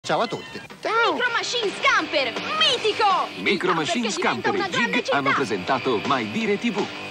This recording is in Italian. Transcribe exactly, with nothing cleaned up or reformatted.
Ciao a tutti. Ciao. Micro Machine Scamper, mitico! Micro Machine Scamper e Jig hanno presentato My Dire tivù.